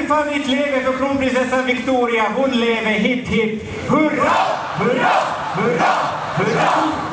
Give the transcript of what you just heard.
Fyrfaldigt lever för kronprinsessan Victoria. Hon lever, hipp hipp. Hurra, hurra, hurra, hurra.